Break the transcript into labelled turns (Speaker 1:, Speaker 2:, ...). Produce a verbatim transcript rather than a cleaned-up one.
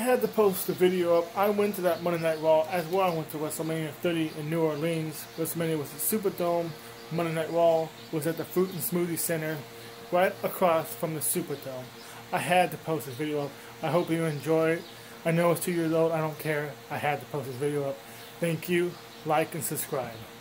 Speaker 1: had to post the video up. I went to that Monday Night Raw as well. I went to WrestleMania thirty in New Orleans. WrestleMania was at Superdome. Monday Night Raw was at the Fruit and Smoothie Center, right across from the Superdome. I had to post this video up. I hope you enjoy it. I know it's two years old. I don't care. I had to post this video up. Thank you. Like and subscribe.